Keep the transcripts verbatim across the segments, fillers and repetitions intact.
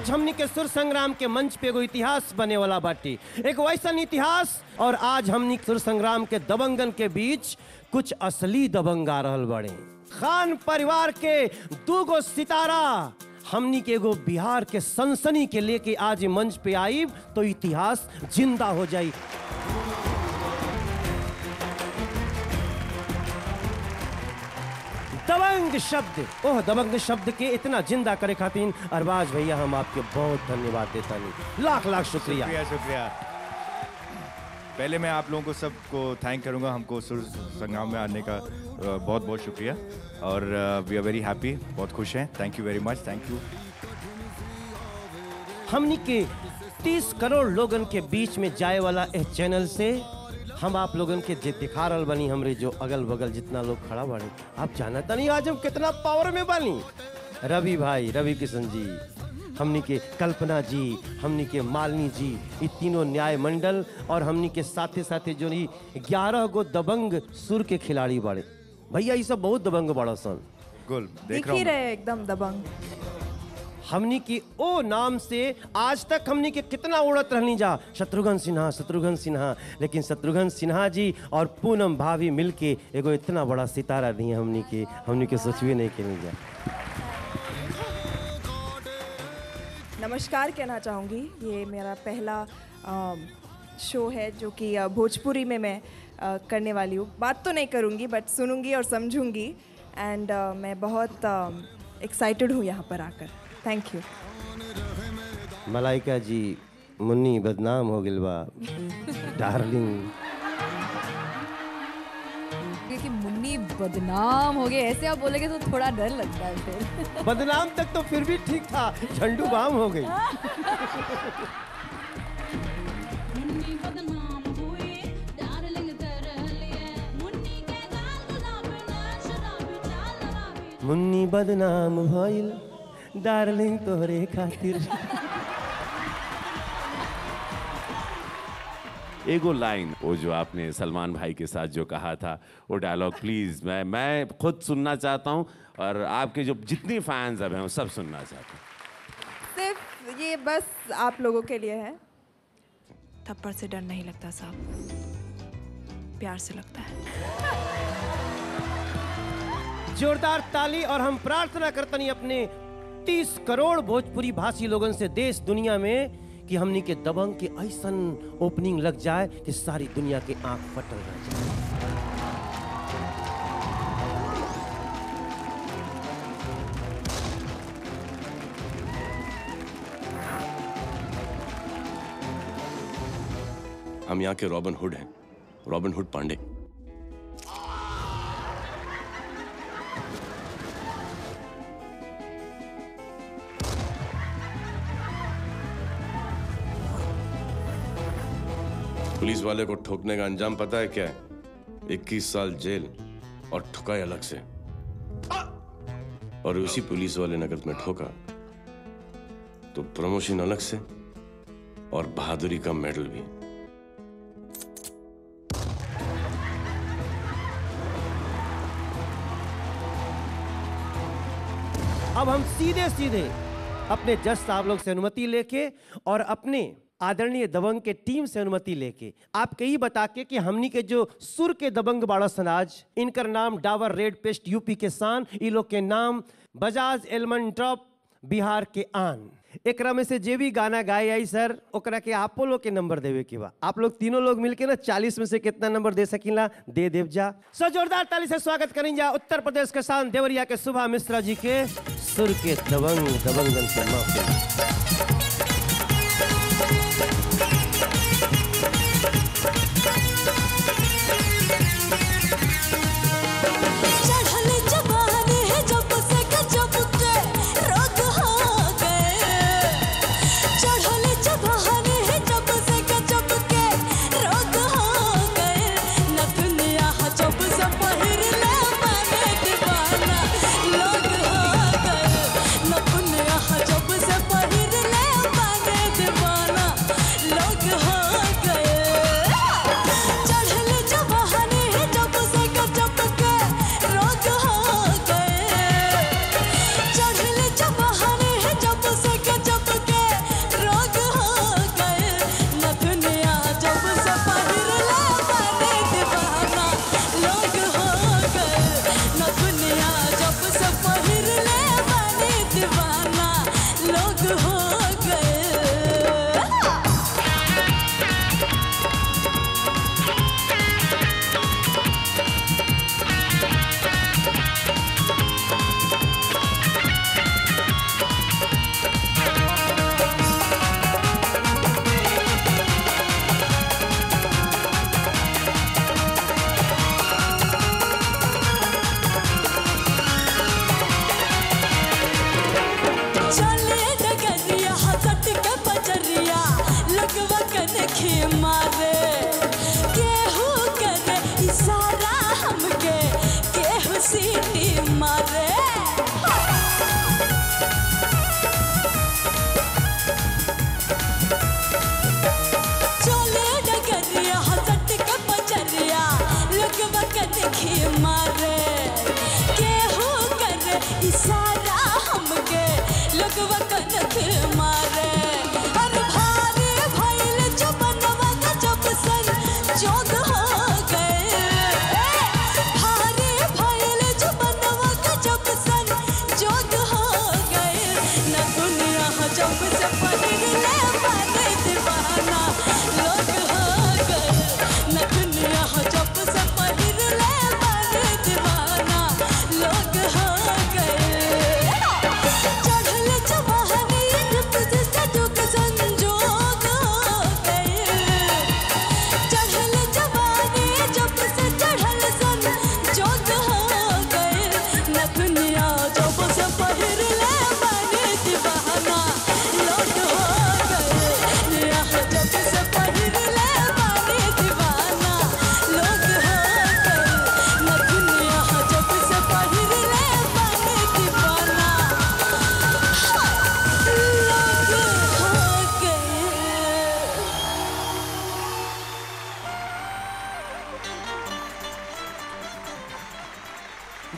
आज हमनी के सुर संग्राम के मंच पे एगो इतिहास बने वाला बाटी, एक वैसा इतिहास। और आज हमनी सुर संग्राम के दबंगन के बीच कुछ असली दबंग आ रहल बड़े। खान परिवार के दूगो सितारा हमनी के एगो बिहार के सनसनी के लेके आज मंच पे आई तो इतिहास जिंदा हो जाई। दबंग शब्द, ओह दबंग शब्द के इतना जिंदा करे खातिर अरबाज भैया हम आपके बहुत धन्यवाद देता नहीं, लाख लाख शुक्रिया। शुक्रिया शुक्रिया। पहले मैं आप लोगों को सबको थैंक करूंगा, हमको सुर संग्राम में आने का बहुत बहुत शुक्रिया और वी आर वेरी हैप्पी, बहुत खुश हैं। Thank you very much, thank you. हमनी के तीस करोड़ लोगन के बीच में जाए वाला इस चैनल से हम आप लोगन के जे दिखा रहल बनी, हमरे जो अगल बगल जितना लोग खड़ा बानी, आप जानता नहीं आज हम कितना पावर में बानी। रवि भाई, रवि किशन जी, हमनी के कल्पना जी, हमनी के मालिनी जी, ये तीनों न्याय मंडल और हमनी के साथे साथे जो ग्यारह गो दबंग सुर के खिलाड़ी बाड़े भैया, ये सब बहुत दबंग बड़ा सन। गुल देख ही रहे एकदम दबंग। हमनी की ओ नाम से आज तक हमनी के कितना उड़त रहनी जा, शत्रुघ्न सिन्हा शत्रुघ्न सिन्हा, लेकिन शत्रुघ्न सिन्हा जी और पूनम भाभी मिलके एगो इतना बड़ा सितारा दिए हमनी के, हमनी के सोचवे नहीं के नहीं जा। नमस्कार कहना चाहूँगी, ये मेरा पहला आ, शो है जो कि भोजपुरी में मैं आ, करने वाली हूँ। बात तो नहीं करूँगी बट सुनूंगी और समझूंगी एंड मैं बहुत एक्साइटेड हूँ यहाँ पर आकर। Thank you. मलाइका जी, मुन्नी बदनाम हो गिल बा डार्लिंग। कि मुन्नी बदनाम हो गए ऐसे आप बोलेंगे तो थोड़ा डर लगता है फिर। बदनाम तक तो फिर भी ठीक था, झंडू बाम हो गई। मुन्नी बदनाम भइल डार्लिंग तोहरे खातिर। एगो लाइन वो जो आपने सलमान भाई के साथ जो कहा था वो डायलॉग प्लीज मैं मैं खुद सुनना चाहता हूँ और आपके जो जितनी फैंस अब हैं वो सब सुनना चाहते हैं। सिर्फ ये बस आप लोगों के लिए है। थप्पड़ से डर नहीं लगता साहब, प्यार से लगता है। जोरदार ताली और हम प्रार्थना करतनी अपने तीस करोड़ भोजपुरी भाषी लोगन से देश दुनिया में कि हमनी के दबंग के ऐसन ओपनिंग लग जाए कि सारी दुनिया के आंख फटल रह जाए। हम यहाँ के रॉबिन हुड हैं, रॉबिन हुड पांडे। पुलिस वाले को ठोकने का अंजाम पता है क्या है? इक्कीस साल जेल और ठुकाई अलग से। और उसी पुलिस वाले ने अगर तुम्हें ठोका तो प्रमोशन अलग से और बहादुरी का मेडल भी। अब हम सीधे सीधे अपने जज साहब लोग से अनुमति लेके और अपने आदरणीय दबंग के टीम से अनुमति लेके आपके ही बता के कि हमनी के जो सुर के दबंग बाड़ा सनाज, इनकर नाम डाबर रेड पेस्ट यूपी के शान, ई लोग के नाम बजाज एलमंड ड्रॉप बिहार के आन। एकरा में से जे भी गाना गाए आई सर ओकरा के आपो लोग के नंबर देवे के बा। आप लोग तीनों लोग मिलके ना चालीस में से कितना नंबर दे सकीला दे देव जा। सो जोरदार ताली से स्वागत करें जा उत्तर प्रदेश के शान देवरिया के सुभा मिश्रा जी के सुर के दबंग दबंगन से माफी। जब से पहिर ले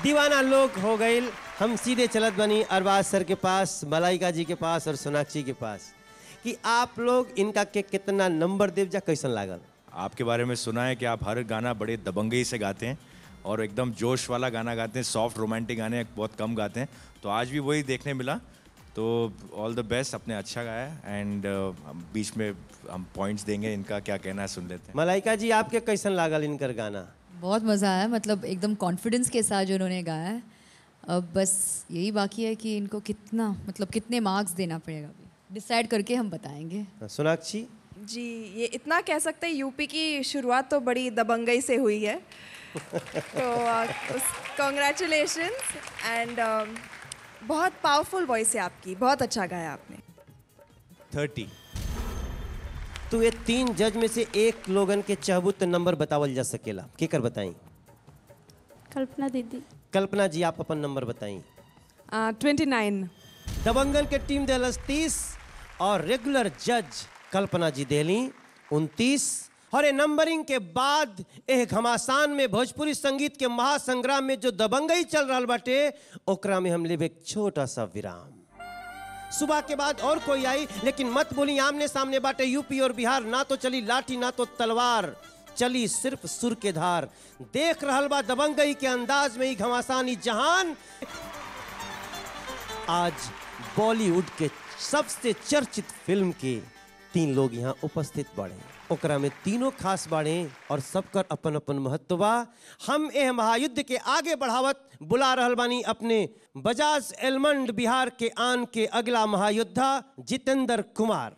दीवाना लोग हो गए। हम सीधे चलत बनी अरबाज सर के पास, मलाइका जी के पास और सोनाक्षी के पास कि आप लोग इनका के कितना नंबर देव जा, कैसन लागल? आपके बारे में सुना है कि आप हर गाना बड़े दबंगई से गाते हैं और एकदम जोश वाला गाना गाते हैं, सॉफ्ट रोमांटिक गाने बहुत कम गाते हैं, तो आज भी वही देखने मिला। तो ऑल द बेस्ट, आपने अच्छा गाया एंड uh, बीच में हम पॉइंट्स देंगे, इनका क्या कहना है सुन लेते हैं। मलाइका जी आपके कैसन लागल इनकर गाना? बहुत मज़ा आया, मतलब एकदम कॉन्फिडेंस के साथ जो उन्होंने गाया है। अब बस यही बाकी है कि इनको कितना, मतलब कितने मार्क्स देना पड़ेगा, अभी डिसाइड करके हम बताएंगे। सोनाक्षी जी, ये इतना कह सकते हैं यूपी की शुरुआत तो बड़ी दबंगई से हुई है। तो कॉन्ग्रेचुलेशंस एंड बहुत पावरफुल वॉइस है आपकी, बहुत अच्छा गाया आपने। थर्टी। तो ये तीन जज में से एक लोगन के चाहबू तो नंबर बतावल जा सकेला, केकर बताई? कल्पना दीदी। कल्पना जी आप अपन नंबर बताई। Twenty nine. दबंगन के टीम देलस तीस और रेगुलर जज कल्पना जी देली उनतीस। और ये नंबरिंग के बाद एक घमासान में भोजपुरी संगीत के महासंग्राम में जो दबंगई चल रहा बाटे, ओकरा में हम लेब एक छोटा सा विराम। सुबह के बाद और कोई आई, लेकिन मत बोली आमने सामने बाटे यूपी और बिहार, ना तो चली लाठी ना तो तलवार, चली सिर्फ सुर के धार। देख रहल बा दबंगई के अंदाज में ही घमासानी जहान। आज बॉलीवुड के सबसे चर्चित फिल्म के तीन लोग यहाँ उपस्थित बाड़े, ओकरा में तीनों खास बाड़े और सबकर अपन अपन महत्व बा। हम एह महायुद्ध के आगे बढ़ावत बुला रहल बानी अपने बजाज एलमंड बिहार के आन के अगला महायोद्धा जितेंद्र कुमार।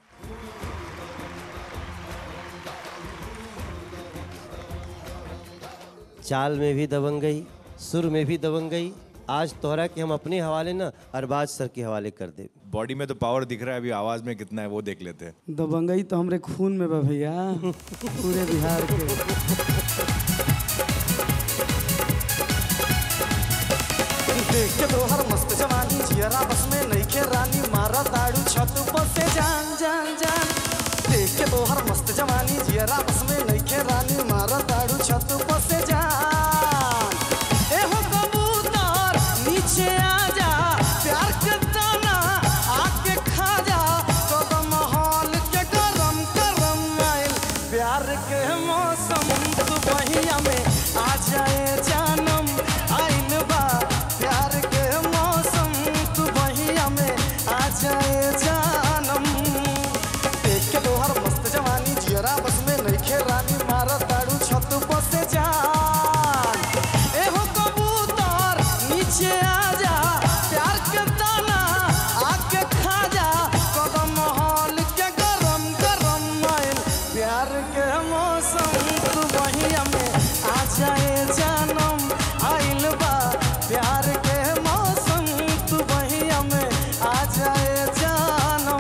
चाल में भी दबंगई, सुर में भी दबंगई। आज तोहरा के हम अपने हवाले ना अरबाज सर के हवाले कर दे। बॉडी में तो पावर दिख रहा है, अभी आवाज में कितना है वो देख लेते हैं। दबंगई तो हमरे खून में बा भैया, पूरे बिहार के। देख के तोहर मस्त जवानी, जियरा बस में नइखे रानी, मारा दाड़ू छत पर से जान जान जान। देख के तोहर मस्त जवानी, जियरा बस में नइखे रानी, मारा दाड़ू छत पर से जान। एहो कबूतर नीचे आ जा, प्यार के दाना आके खा जा, कदम हाल के गरम गरम आइल, प्यार के मौसम तू बहिया में आ जाए जानम आइल बा, प्यार के मौसम तू बहिया में आ जाए जानम। देख के तोहर मस्त जवानी, जियरा बस में नइखे रानी, मारा दाड़ू छत पर से जान। एहो कबूतर नीचे आ जा, प्यार के दाना आके खा जा, कदम हाल के गरम गरम आइल, प्यार के मौसम तू बहिया में आ जाए जानम आइल बा, प्यार के मौसम तू बहिया में आ जाए जानम।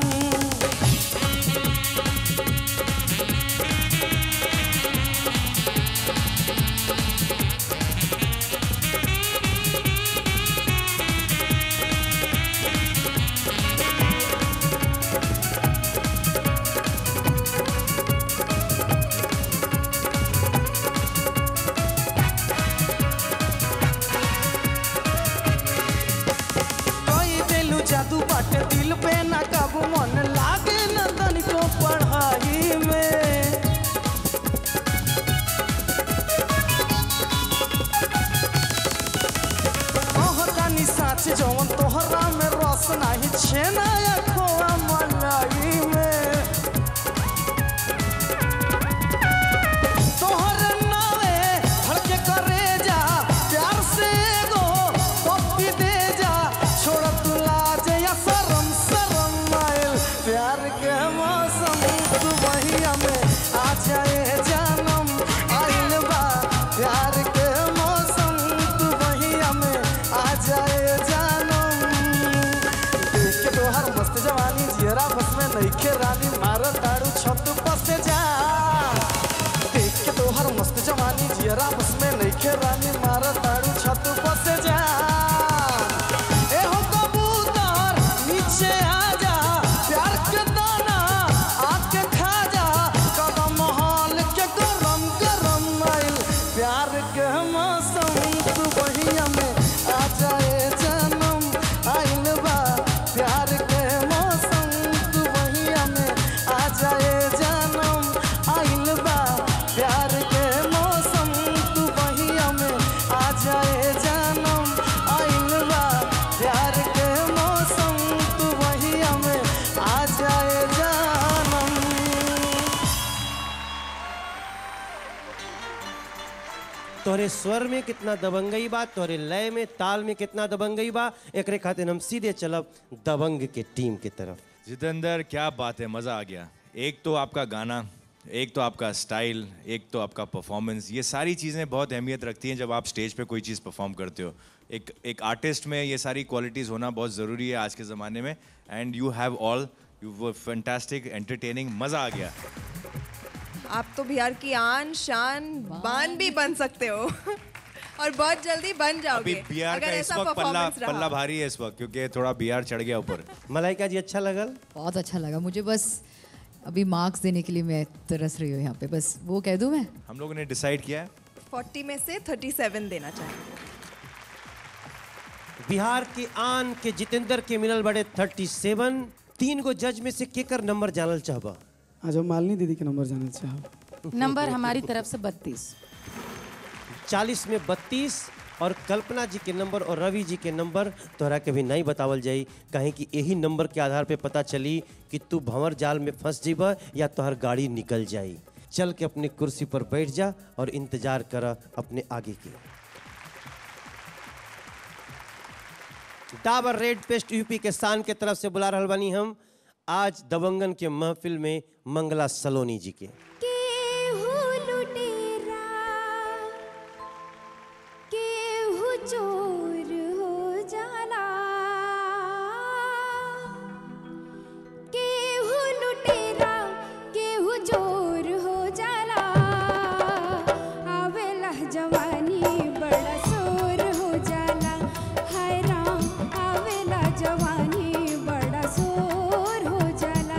कोई दिलू जादू बाटे दिल पे ना काबू, मन लागे न तनिको पढ़ाई में। ओहरानी साच जवन तोहरा में रस नाही, छेना या खोआ मलाई में। तोहर नावे धड़के करे जा, प्यार से एगो पप्पी दे जा, छोड़ तू लाज या शरम शरम आइल, प्यार के मौसम तू बहिया में आ जाए जानम आइल बा, प्यार के मौसम तू बहिया में आ जाए जानम। देख के तोहर मस्त जवानी, जियरा बस में नइखे रानी, मारा दाड़ू छत पर से जा। देख के तोहर मस्त जवानी, जियरा बस में नइखे रानी, मारा दाड़ू छत पर से जा। एहो कबूतर नीचे आ जा, प्यार के दाना आके खा जा, कदम हाल के गरम गरम आइल, प्यार के मौसम तू बहिया में तोहरे स्वर में कितना दबंगई बा, तोहरे लय में ताल में कितना दबंगई बा, एकरे खातिर हम सीधे चलब दबंग के टीम की तरफ। जितेंद्र, क्या बात है, मज़ा आ गया। एक तो आपका गाना, एक तो आपका स्टाइल, एक तो आपका परफॉर्मेंस, ये सारी चीज़ें बहुत अहमियत रखती हैं जब आप स्टेज पे कोई चीज़ परफॉर्म करते हो। एक एक आर्टिस्ट में ये सारी क्वालिटीज़ होना बहुत ज़रूरी है आज के ज़माने में। And you have all, you were fantastic, entertaining, मज़ा आ गया। आप तो बिहार की आन शान बान भी बन सकते हो और बहुत जल्दी बन जाओगे अभी बिहार का अगर इस ऐसा वक्त पल्ला परफॉर्मेंस रहा। पल्ला भारी है इस वक्त, क्योंकि थोड़ा बिहार चढ़ गया ऊपर। मलाइका जी, अच्छा लगल? बहुत अच्छा लगा मुझे। बस अभी मार्क्स देने के लिए मैं तरस रही हूँ यहाँ पे, बस वो कह दूँ मैं। हम लोगों ने डिसाइड किया है चालीस में से सैंतीस देना चाहिए। बिहार के आन के जितेंद्र के मिलल बड़े सैंतीस। तीन गो जज में से केकर नंबर जानल चाहबा? आज हम मालिनी दीदी के नंबर जानना चाहब। नंबर हमारी तरफ से बत्तीस। चालीस में बत्तीस और कल्पना जी के नंबर और रवि जी के नंबर तोहरा के भी नहीं बतावल जाई, कहीं कि यही नंबर के आधार पे पता चली कि तू भंवर जाल में फंस जीबा या तोहर गाड़ी निकल जाई। चल के अपनी कुर्सी पर बैठ जा और इंतजार कर अपने आगे की। डाबर रेड पेस्ट यूपी के शान के तरफ से बुला रहल बानी हम आज दबंगन के महफिल में मंगला सलोनी जी के। चोर हो जाला, केहू लुटेरा केहू चोर हो जाला, आवेला जवानी बड़ा शोर हो जाला, हाय राम आवेला जवानी बड़ा शोर हो जाला,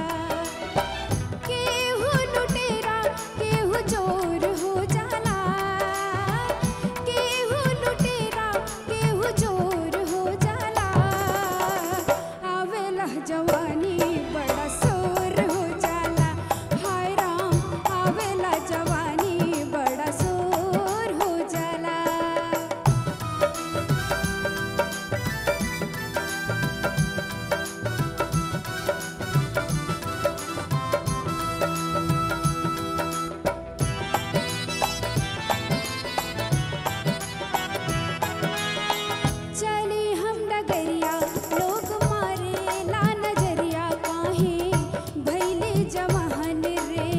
केहू लुटेरा केहू चोर हो जाला, केहू लुटेरा केहू चोर हो जाला, आवेला जवानी बड़ा शोर हो जाला, हाय राम आवेला जवानी बड़ा शोर हो जाला। चली हम डगरिया लोग मारे ला नजरिया, काहे भैले जवान रे,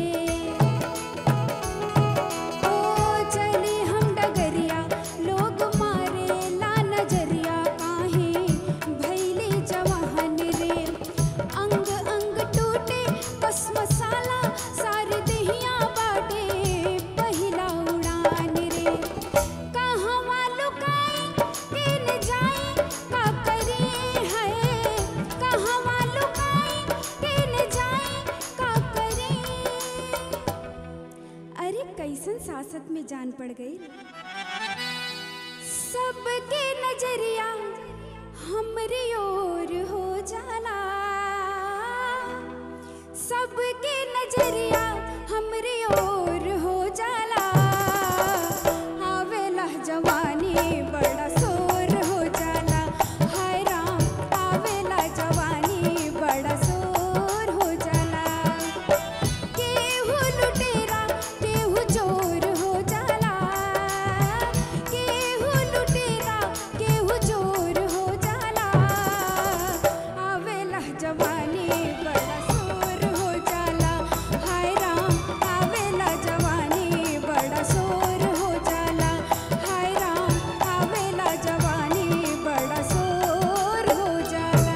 ओ चली हम डगरिया लोग मारे ला नजरिया, काहे भैले जवान रे, अंग अंग टूटे बस मसाला सारे दहिया बाटे पहिला उड़ान रे, कहवा लुकाई केन जाई का करे है, कहवा लुकाई केन जाई का करे, अरे कैसन सासत में जान पड़ गई, सबके नजरिया हमरी ओर हो जाला, सबके नजरिया हमरी ओर हो जाला, आवेला जवानी बड़ा शोर हो जाला, हाय राम आवेला जवानी बड़ा शोर हो जाला, केहू लुटेरा केहू चोर हो जाला, केहू लुटेरा केहू चोर हो जाला, आवेला जवानी बड़ा शोर हो जाला, हाय राम आवेला जवानी बड़ा शोर हो जाला, हाय राम आवेला जवानी बड़ा शोर हो जाला।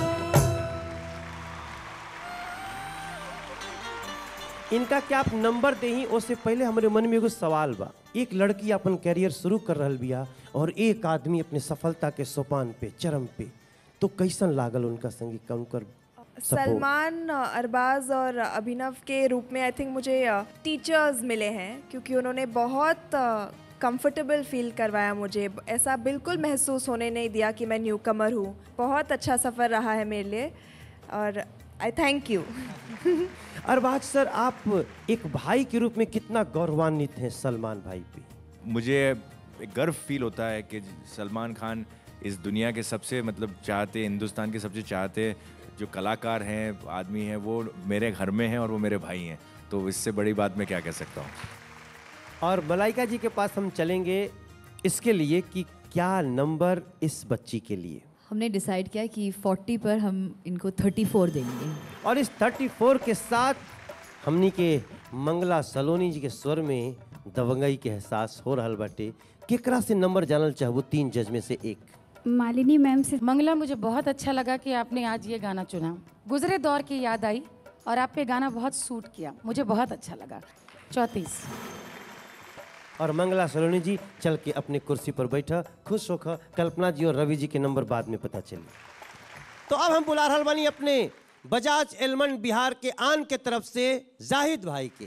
इनका क्या आप नंबर देही उससे पहले हमारे मन में एगो सवाल बा। एक लड़की अपन कैरियर शुरू कर रहल बिया और एक आदमी अपने सफलता के सोपान पे चरम पे, तो कैसन लागल उनका संगीत का उनकर support? सलमान, अरबाज और अभिनव के रूप में आई थिंक मुझे टीचर्स मिले हैं, क्योंकि उन्होंने बहुत कंफर्टेबल फील करवाया मुझे, ऐसा बिल्कुल महसूस होने नहीं दिया कि मैं न्यू कमर हूँ। बहुत अच्छा सफ़र रहा है मेरे लिए और I thank you. Arbaaz sir, आप एक भाई के रूप में कितना गौरवान्वित हैं सलमान भाई पे? मुझे एक गर्व फील होता है कि सलमान खान इस दुनिया के सबसे मतलब चाहते, हिंदुस्तान के सबसे चाहते जो कलाकार हैं, आदमी हैं, वो मेरे घर में हैं और वो मेरे भाई हैं, तो इससे बड़ी बात मैं क्या कह सकता हूँ। और मलाइका जी के पास हम चलेंगे इसके लिए कि क्या नंबर इस बच्ची के लिए। हमने डिसाइड किया कि चालीस पर हम इनको चौंतीस देंगे। और इस चौंतीस के साथ हमनी के मंगला सलोनी जी के स्वर में दबंगई के एहसास हो रहल बाटे। केकरा से नंबर जानल चाहबो तीन जज में से एक? मालिनी मैम से। मंगला, मुझे बहुत अच्छा लगा कि आपने आज ये गाना चुना। गुजरे दौर की याद आई और आप पे गाना बहुत सूट किया, मुझे बहुत अच्छा लगा। चौंतीस। और मंगला सलोनी जी चल के अपने कुर्सी पर बैठा, खुश होकर। कल्पना जी और रवि जी के नंबर बाद में पता चले। तो अब हम बुला रहल बानी अपने बजाज एलमंड बिहार के आन के तरफ से जाहिद भाई के।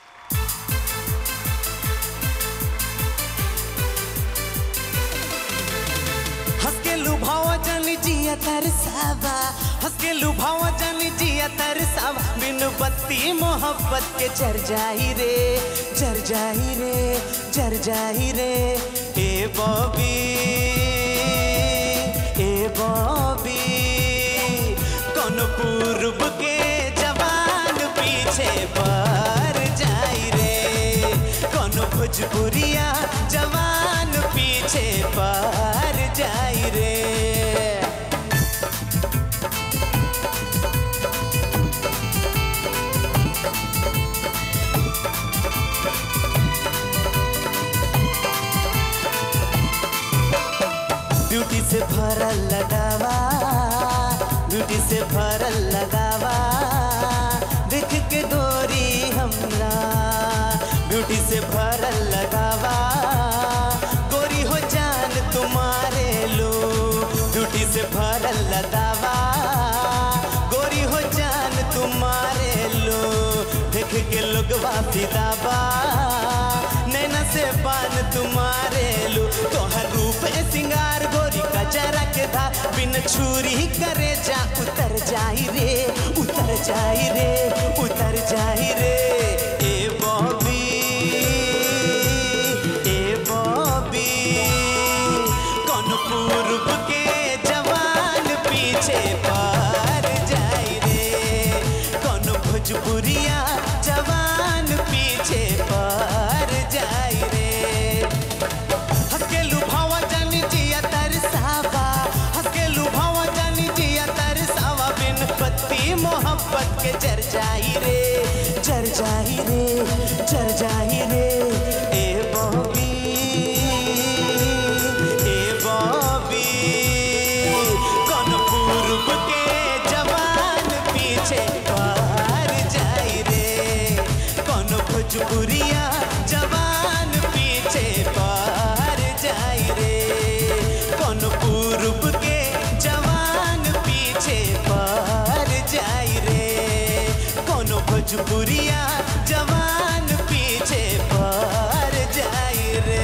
हंस के लुभावा जानी जिया तरसावा, हंस के लुभावा जानी जिया तरसावा, बिन बत्ती मोहब्बत के जर जाई रे, जर जाई रे, जर जाई रे। ए बॉबी, ए बॉबी, कौन पूर्व के जवान पीछे पर जाई रे, कौन भोजपुरिया जवान पीछे पर जाई रे। ब्यूटी से भरल लगावा, ब्यूटी से भरल लगावा, देख के गोरी हमरा, ब्यूटी से भरल लगावा, गोरी हो जान तुम्हारे लो, ब्यूटी से भरल लगावा, गोरी हो जान तुम्हारे लो, देख के लोगवा फिदाबा, नैना से पान तुम्हारे लो, तोहर रूप ए सिंगार गोरी का जरा के धा, बिन छुरी करे जा उतर जाई रे, उतर जाई रे, उतर जाई रे। ए बॉबी, ए बॉबी, कौन पूर्व के जवान पीछे पर जाई रे, कौन भोजपुरिया जवान पीछे पर जाई रे। हंस के लुभावा जानी जिया तरसावा, हंस के लुभावा जानी जिया तरसावा, बिन बत्ती मोहब्बत के जर जाई रे, जर जाई रे, जर जाई रे। ए बॉबी, ए बॉबी, कौन पूर्व के जवान पीछे पर जाई रे, कौन भोजपुरिया जवान पीछे पर जाई रे, कौन पूर्व के जवान पीछे पर जाई रे, कौन भोजपुरिया जवान पीछे पर जाई रे।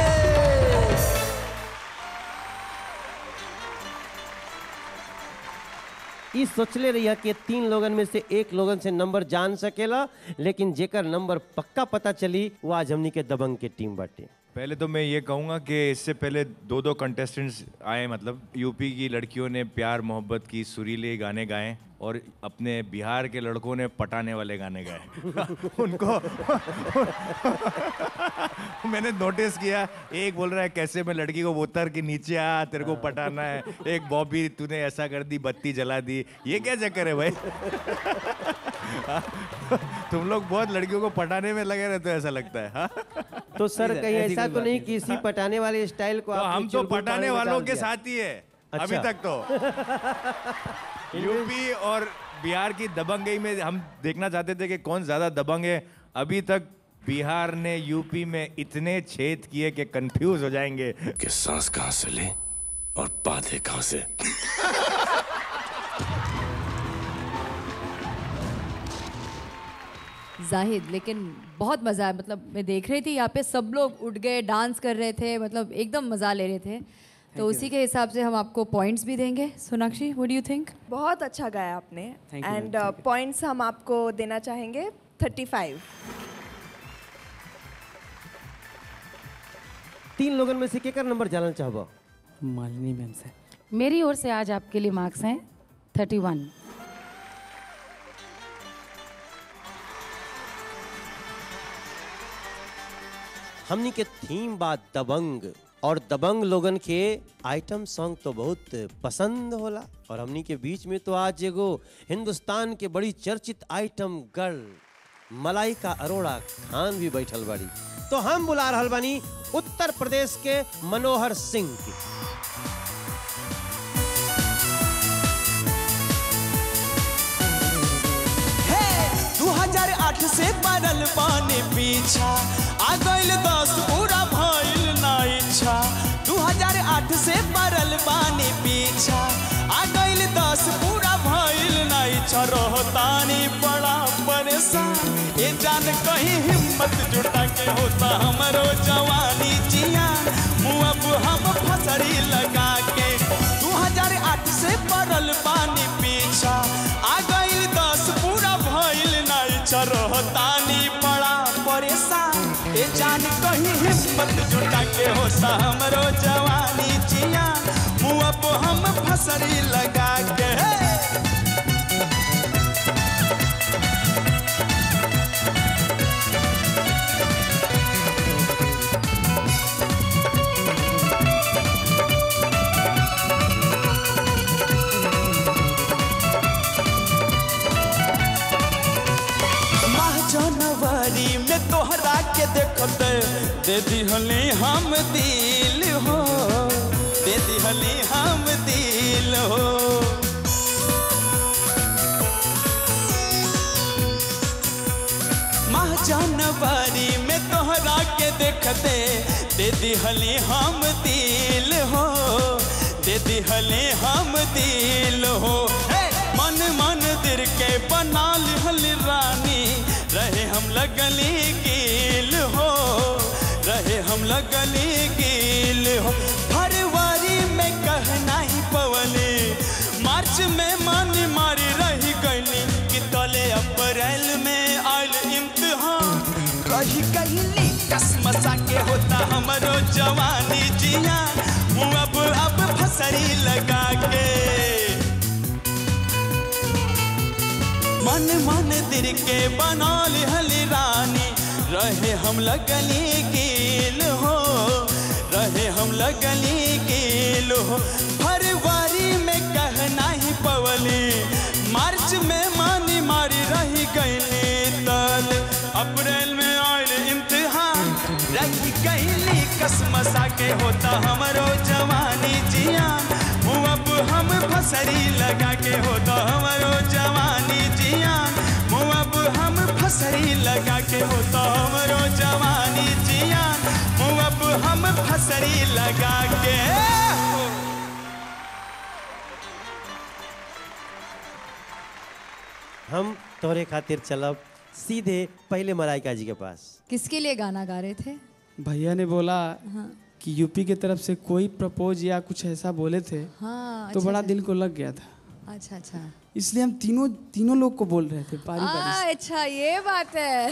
ई सोचले रहिया कि तीन लोगन में से एक लोगन से नंबर जान सकेला, लेकिन जेकर नंबर पक्का पता चली वो आज हमनी के दबंग के टीम बाटे। पहले तो मैं ये कहूँगा कि इससे पहले दो दो कंटेस्टेंट्स आए, मतलब यूपी की लड़कियों ने प्यार मोहब्बत की सुरीले गाने गाए और अपने बिहार के लड़कों ने पटाने वाले गाने गाए। उनको मैंने नोटिस किया, एक बोल रहा है कैसे मैं लड़की को उतर के नीचे आ, तेरे को पटाना है, एक बॉबी तूने ऐसा कर दी, बत्ती जला दी, ये क्या चक्कर है भाई? तुम लोग बहुत लड़कियों को पटाने में लगे रहते हो ऐसा लगता है। हा? तो सर कहीं ऐसा तो नहीं कि इसी पटाने वाले स्टाइल को तो आपने हम तो चुलबुल पटाने पानी में वालों डाल के दिया? साथ ही है अच्छा। अभी तक तो। यूपी और बिहार की दबंगई में हम देखना चाहते थे कि कौन ज्यादा दबंग है। अभी तक बिहार ने यूपी में इतने छेद किए कि कंफ्यूज हो जाएंगे कि सांस कहां से ले और बातें कहां से। जाहिद, लेकिन बहुत मज़ा है। मतलब मैं देख रही थी यहाँ पे सब लोग उठ गए, डांस कर रहे थे, मतलब एकदम मज़ा ले रहे थे। तो उसी के हिसाब से हम आपको पॉइंट्स भी देंगे। Sonakshi, what do you think? बहुत अच्छा गाया आपने Thank you, ma'am. And points हम आपको देना चाहेंगे थर्टी फाइव। तीन लोगन में से केकर नंबर जानना चाहबो? मालिनी मैम से। मेरी ओर से आज आपके लिए मार्क्स हैं थर्टी वन। हमनी के थीम बा दबंग, और दबंग लोगन के आइटम सॉन्ग तो बहुत पसंद होला। और हमनी के बीच में तो आज एगो हिंदुस्तान के बड़ी चर्चित आइटम गर्ल मलाइका अरोड़ा खान भी बैठल बड़ी। तो हम बुला रहल बानी उत्तर प्रदेश के मनोहर सिंह के। दो हज़ार आठ से पड़ल पानी पीछा, आ गइल दस पूरा भइल ना इच्छा। दो हज़ार आठ से पड़ल पानी पीछा, आ गइल दस पूरा भइल ना इच्छा। रहतानी बड़ा परेशान, ये जान कहीं हिम्मत जुटा के होता हमरो जवानी जिया। मुँह अब हम फसरी लगा के दो हज़ार आठ से पड़ल पानी पीछा, आ गइल दस पूरा भइल ना इच्छा। रहतानी बड़ा परेशान, ये जान कहीं हिम्मत जुटा के होता हमरो जवानी जिया। मुँह अब हम फसरी लगा के जनवरी में तोहरा के देखते दे दिहली हम दिल हो, दे दिहली हम दिल हो। माह जनवरी में तोहरा के देखते दे दिहली हम दिल हो, दे दिहली हम दिल हो। मन मन दिल के बना लिहली रानी, रहे हम लगली गिल हो, रहे हम लगली गिल हो। फरवरी में कहना ही पवली, मार्च में मानी मारी रही गईली कि तले अप्रैल में आयल इम्तिहान। रही गईली कसमसा के होता हमरो जवानी जिया। अब अब फसरी लगा के मन मन दिल के बना लिहली रानी, रहे हम लगली गिल हो, रहे हम लगली गिल हो। फरवरी में कहना ही पवली, मार्च में मानी मारी रही गईली तल। अप्रैल में आयल इम्तिहान, रही गईली कसमसा के होता हमरो जवानी जिया। अब हम फसरी लगा के होता हमरो जवानी जिया। अब हम फसरी लगा के होता हमरो जवानी जिया। अब हम फसरी लगा के हम तोरे खातिर चलब सीधे पहले मलाइका जी के पास। किसके लिए गाना गा रहे थे? भैया ने बोला हाँ। कि यूपी की तरफ से कोई प्रपोज या कुछ ऐसा बोले थे, हाँ, तो अच्छा, बड़ा अच्छा। दिल को लग गया था। अच्छा अच्छा, इसलिए हम तीनों तीनों लोग को बोल रहे थे पारी आ, पारी से। अच्छा ये बात है।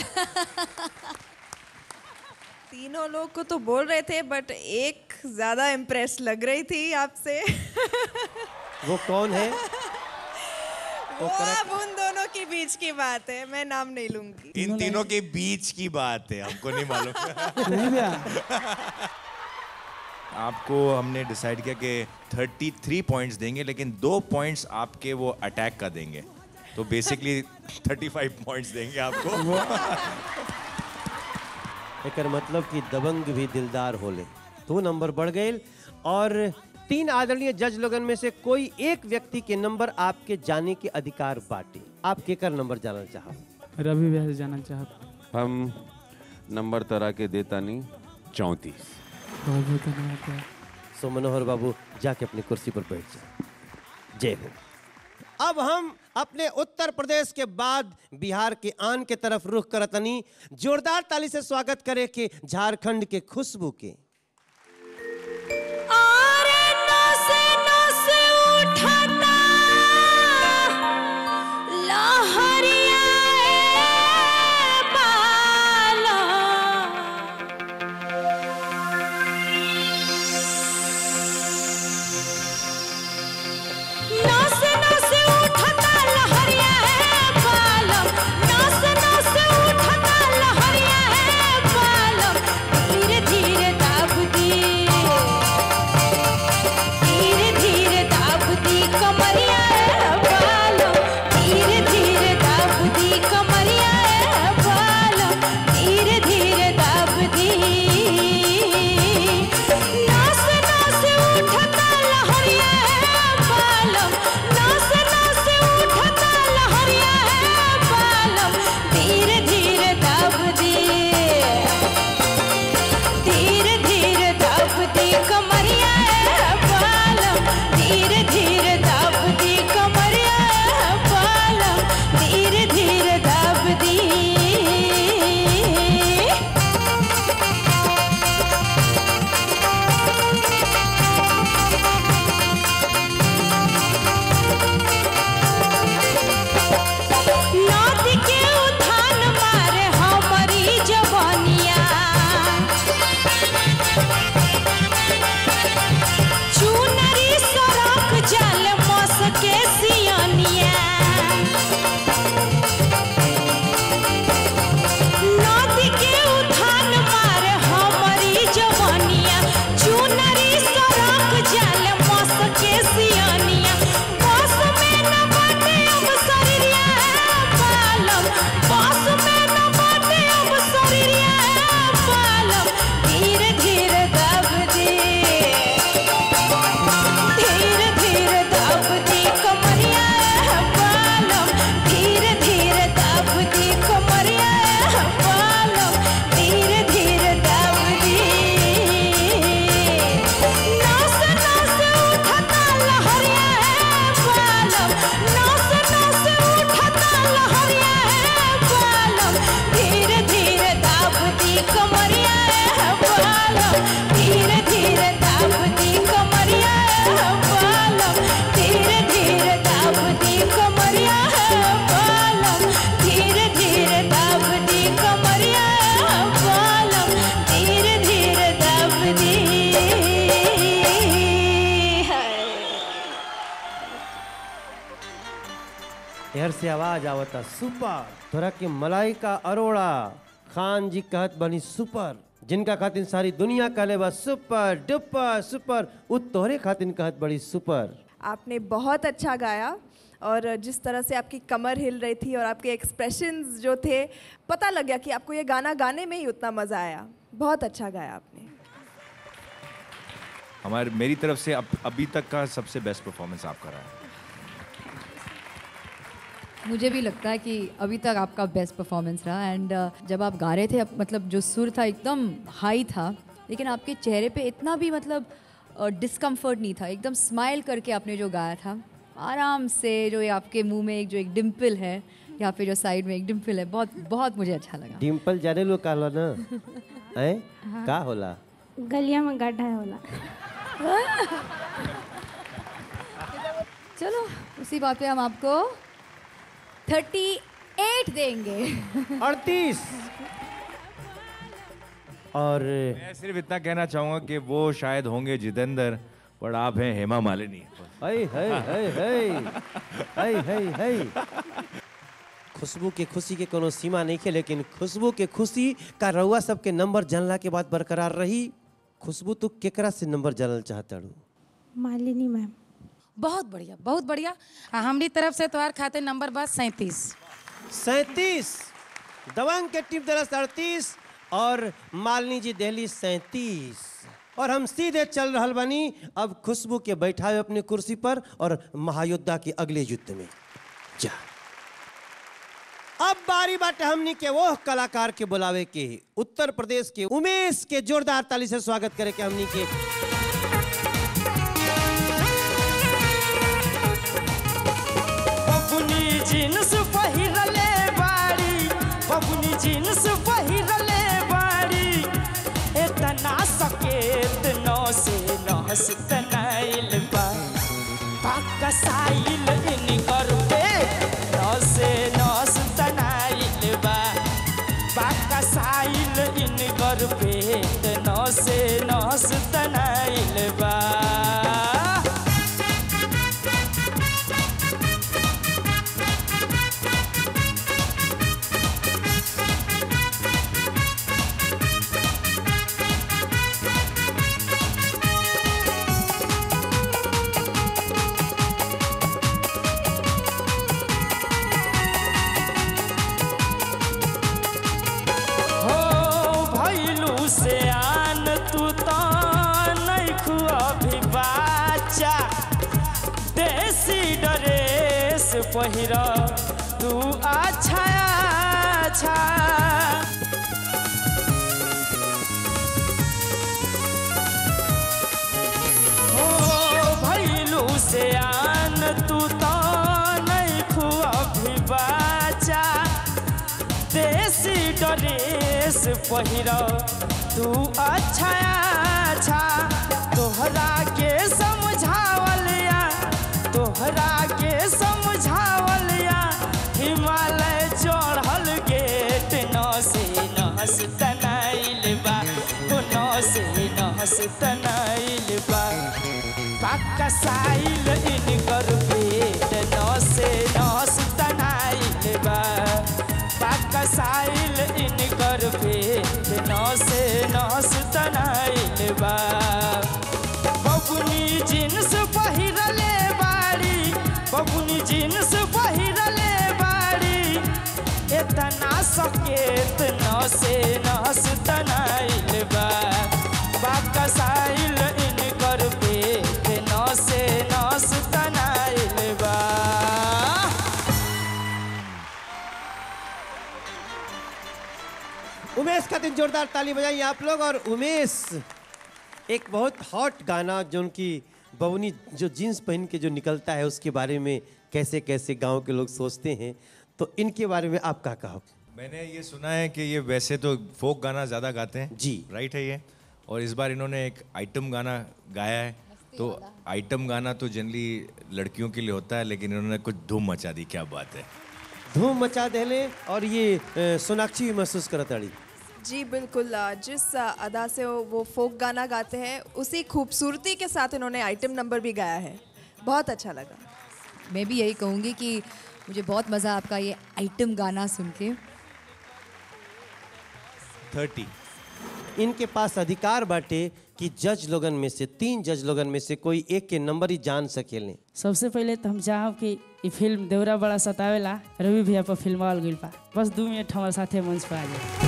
तीनों लोग को तो बोल रहे थे, बट एक ज्यादा इम्प्रेस लग रही थी आपसे। वो कौन है? वो अब उन दोनों के बीच की बात है, मैं नाम नहीं लूंगी। इन तीनों के बीच की बात है, हमको नहीं मालूम। नहीं भैया, आपको हमने डिसाइड किया कि तैंतीस पॉइंट्स देंगे, लेकिन दो पॉइंट्स आपके वो अटैक का देंगे, तो बेसिकली पैंतीस पॉइंट्स देंगे आपको। एकर मतलब कि दबंग भी दिलदार होले। दो नंबर बढ़ गए और तीन आदरणीय जज लोगन में से कोई एक व्यक्ति के नंबर आपके जाने के अधिकार बाटे। आप केकर नंबर जाना चाहो? रवि भैया से जाना चाहता। हम नंबर तरह के देता नहीं, चौंतीस। बहुत बहुत धन्यवाद भैया। सो मनोहर बाबू जाके अपनी कुर्सी पर बैठ जाओ। जय हो। अब हम अपने उत्तर प्रदेश के बाद बिहार के आन के तरफ रुख करतनी। जोरदार ताली से स्वागत करे के झारखंड के खुशबू के। लहरिया है बालम, से आवाज आवता सुपर। तोरा के मलाइका अरोड़ा खान जी कहत बनी सुपर, जिनका खातिन सारी दुनिया कहले बा सुपर डुपर सुपर, उ तोहरे खातिन कहत बड़ी सुपर। आपने बहुत अच्छा गाया और जिस तरह से आपकी कमर हिल रही थी और आपके एक्सप्रेशंस जो थे, पता लग गया कि आपको ये गाना गाने में ही उतना मज़ा आया। बहुत अच्छा गाया आपने। हमारे मेरी तरफ से अब अभी तक का सबसे बेस्ट परफॉर्मेंस आपका रहा है। मुझे भी लगता है कि अभी तक आपका बेस्ट परफॉर्मेंस रहा। एंड uh, जब आप गा रहे थे, मतलब जो सुर था एकदम हाई था, लेकिन आपके चेहरे पे इतना भी मतलब डिस्कम्फर्ट uh, नहीं था। एकदम स्माइल करके आपने जो गाया था, आराम से। जो ये आपके मुंह में एक जो एक डिम्पल है, यहाँ पे जो साइड में एक डिम्पल है, बहुत बहुत मुझे अच्छा लगा। डिम्पल जाने लो काला ना हैं? हाँ। का होला? गलिया में गड्ढा होला। चलो उसी बात पे हम आपको अड़तीस देंगे। अड़तीस। और मैं सिर्फ इतना कहना चाहूंगा कि वो शायद होंगे जितेंद्र, पर आप हैं हेमा मालिनी। हाय हाय हाय हाय हाय हाय हाय। खुशबू के खुशी के कोनो सीमा नहीं खे, लेकिन खुशबू के खुशी का रउआ सबके नंबर जानला के बाद बरकरार रही। खुशबू तू केकरा से नंबर जानल चाहता रू? मालिनी मैम। बहुत बढ़िया, बहुत बढ़िया। हमारी तरफ से तुम्हारे खाते नंबर बस सैंतीस। सैंतीस। दबंग के टीम तरफ अड़तीस और मालिनी जी दिल्ली सैंतीस। और हम सीधे चल रहा बनी अब खुशबू के बैठाए अपने कुर्सी पर और महायोद्धा के अगले युद्ध में जा। अब बारी बाटे हमनी के वो कलाकार के बुलावे के उत्तर प्रदेश के उमेश के जोरदार ताली से स्वागत करे के हमनी के बबुनी जीन्स पहिरले बाड़ी, बबुनी जीन्स पहिरले बाड़ी, इतना सकेत नौ से नौस तनाइल बा, पाका साइल इनकर पे नौ से नौस तनाइल बा, पाका साइल इनकर पे नौ से नौस तनाइल बा। पहिरा तू अच्छा अच्छा, हो भैलू से आन तू तो नहीं खुआ भी बाचा, देसी ड्रेस पहिरा तू अच्छा अच्छा, तोहरा के समझावलिया, तोहरा के समझावलिया, हिमालय चढ़ल गेट नौ से नहस तनाइल बा, नौ से नहस तनाइल बा, पक्का साइल इनकर पेट नौ से नहस तनाइल बा, पक्का साइल इनकर पेट नौ से नहस तनाइल बा। बबुनी जीन्स पहिरले बाड़ी, बबुनी जीन्स पहिरले बाड़ी, इतना सकेत नौ से नहस तनाइल बा, बाका साइल इनकर पेट नौ से नहस तनाइल बा। उमेश का दिन जोरदार ताली बजाइए आप लोग। और उमेश एक बहुत हॉट गाना जो उनकी बबुनी जो जीन्स पहन के जो निकलता है उसके बारे में कैसे कैसे गांव के लोग सोचते हैं, तो इनके बारे में आप क्या कहो? मैंने ये सुना है कि ये वैसे तो फोक गाना ज़्यादा गाते हैं जी, राइट है ये, और इस बार इन्होंने एक आइटम गाना गाया है। तो आइटम गाना तो जनरली लड़कियों के लिए होता है, लेकिन इन्होंने कुछ धूम मचा दी। क्या बात है, धूम मचा देले। और ये सोनाक्षी भी महसूस करता रही। जी बिल्कुल, जिस अदा से वो फोक गाना गाते हैं उसी खूबसूरती के साथ इन्होंने आइटम नंबर भी गाया है। बहुत अच्छा लगा। मैं भी यही कहूँगी कि मुझे बहुत मज़ा आपका ये आइटम गाना सुन के। थर्टी। इनके पास अधिकार बाटे कि जज लोगन में से, तीन जज लोगन में से कोई एक के नंबर ही जान सकेले। सबसे पहले तो हम चाहब कि ये फिल्म देवरा बड़ा सतावेला रवि भैया पर फिल्मावल गइल बा। बस दू मिनट हमारे साथे मंच पर आ जाए।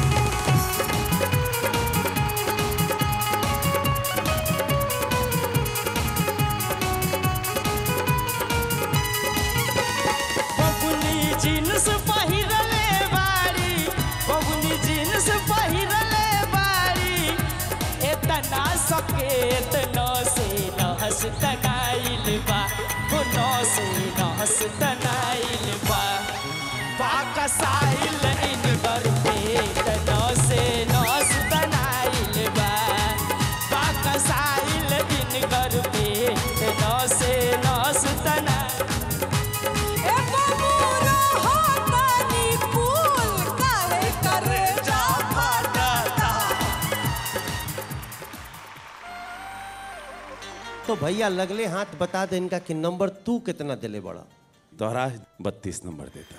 जीन्स पहिरले बारी बबुनी जीन्स पहिरले बारी एतना सकेत न से नहस तनाइल बा हो न से नहस तनाइल बा बाकसाइल इन बरपेट न से नहस तनाइल बा बाकसाइल इन बरपेट न से नहस तनाइल। तो भैया लगले हाथ बता दे इनका कि नंबर तू कितना दिले बड़ा। दोहरा बत्तीस नंबर देता।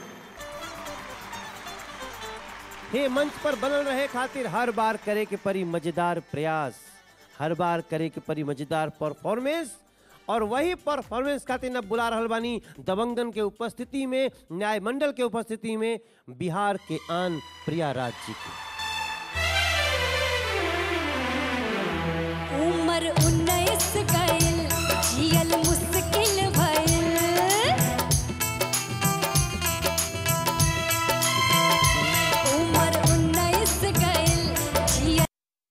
हे मंच पर बनल रहे खातिर हर बार करे के परी मजेदार प्रयास, हर बार करे के परी मजेदार परफॉर्मेंस, और वही परफॉर्मेंस खातिर अब बुला रहल बानी दबंगन के उपस्थिति में, न्याय मंडल के उपस्थिति में बिहार के आन प्रिया राज जी की। उम्र उन्नीस गइल जियल मुश्किल भइल उम्र उन्नीस गइल जियल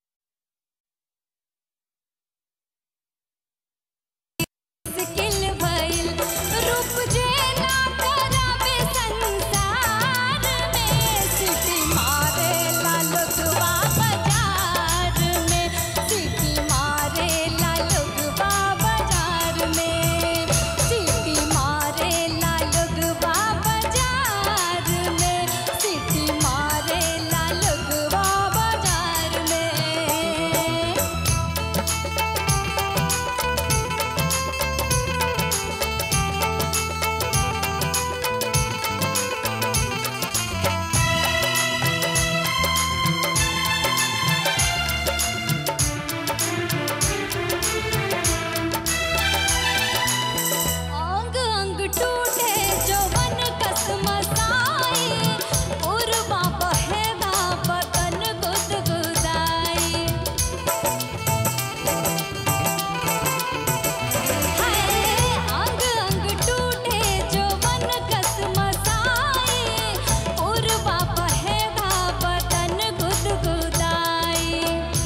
मुश्किल भइल रूप जे ना करावे संसार में सिटी मारे ला लोगवा बाजार में सिटी मारे ला लोगवा बाजार में सिटी मारे ला लोगवा बाजार में सिटी मारे ला लोगवा बाजार में। अंग अंग टूटे जवन कसमसाई उर्वा बहेगा बदन गुदगुदाई हाय अंग अंग टूटे जवन कसमसाई उर्वा बहेगा बदन गुदगुदाई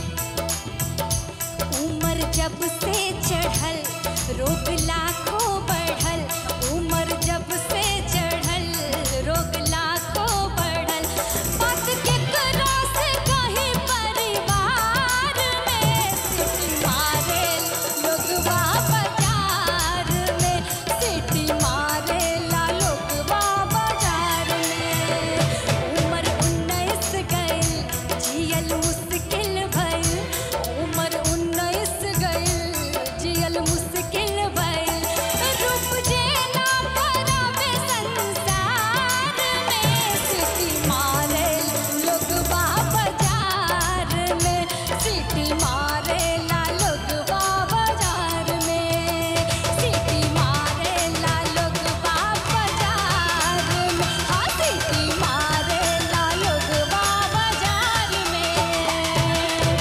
उम्र जब से चढ़ल रोग लाखों बढ़ल उम्र जब से चढ़ल रोग लाखों बढ़ल बात के करा से कहीं परिवार में सिटी मारे लोगवा बाजार में सिटी मारे ला लोगवा बाजार में उम्र उन्नीस गइल जियल मुश्किल भइल उम्र उन्नीस गइल जियल मुश्किल भइल रूप जे ना करावे संसार में सिटी मारे लोगवा बाजार में सिटी मारे ला लोगवा बाजार में सिटी मारे ला लोगवा बाजार में हाँ सिटी मारे ला लोगवा बाजार में।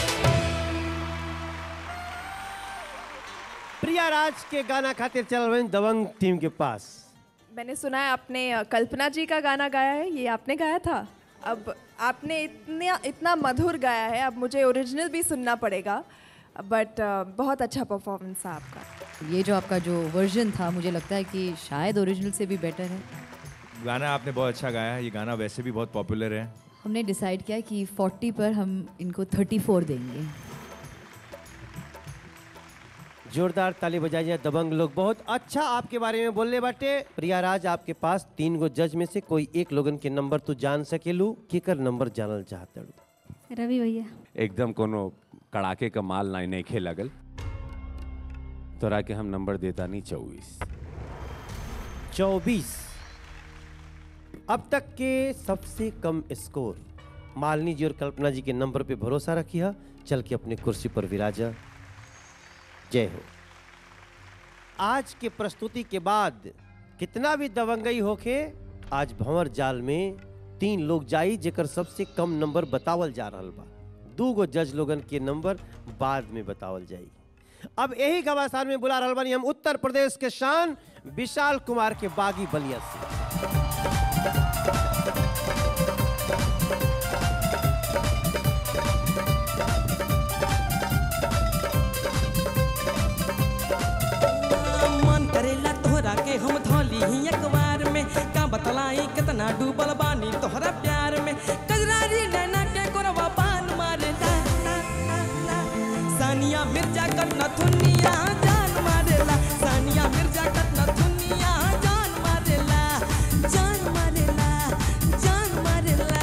प्रिया राज के गाना खातिर चल रहे हैं दबंग टीम के पास। मैंने सुना है आपने अ, कल्पना जी का गाना गाया है, ये आपने गाया था। अब आपने इतना इतना मधुर गाया है, अब मुझे ओरिजिनल भी सुनना पड़ेगा, बट बहुत अच्छा परफॉर्मेंस था आपका। ये जो आपका जो वर्जन था मुझे लगता है कि शायद ओरिजिनल से भी बेटर है। गाना आपने बहुत अच्छा गाया है, ये गाना वैसे भी बहुत पॉपुलर है। हमने डिसाइड किया कि चालीस पर हम इनको चौंतीस देंगे। जोरदार ताली बजाइए दबंग लोग, बहुत अच्छा आपके बारे में बोलने बाटे। प्रिया राज आपके पास तीन गो जज में से कोई एक लोगन के नंबर तू जान सकेलू, केकर नंबर जानल चाहते हो? रवि भैया। एकदम कोनो कड़ाके का माल नहीं नहीं खे लगल तोरा के हम नंबर देता नहीं चौबीस। चौबीस अब तक के सबसे कम स्कोर मालिनी जी और कल्पना जी के नंबर पे भरोसा रखिए। चल के अपनी कुर्सी पर विराजा। जय हो। आज के प्रस्तुति के बाद कितना भी दबंगई होके आज भंवर जाल में तीन लोग जाई जेकर सबसे कम नंबर बतावल जा रहा बा। दू गो जज लोगन के नंबर बाद में बतावल जाई। अब यही घमासान में बुला रहल बानी हम उत्तर प्रदेश के शान विशाल कुमार के बागी बलिया से। मन करेला तोहरा के हम धोली ही अखबार में का बतलाई कितना डूबल बानी तोहरा प्यार में। कजरारी नैना के गोरवा बान मारे ला, ला, ला, ला। सानिया मिर्जा कट नथुनिया जान मारेला। सानिया मिर्जा कट नथुनिया जान मारेला। जान मारेला, जान मारेला।